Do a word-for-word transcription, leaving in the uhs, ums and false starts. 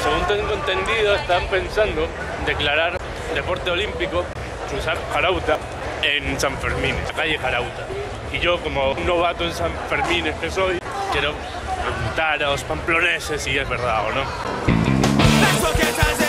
según tengo entendido, están pensando declarar deporte olímpico usar Jarauta en San Fermín, en la calle Jarauta. Y yo, como un novato en San Fermín que soy, quiero preguntar a los pamploneses si es verdad o no.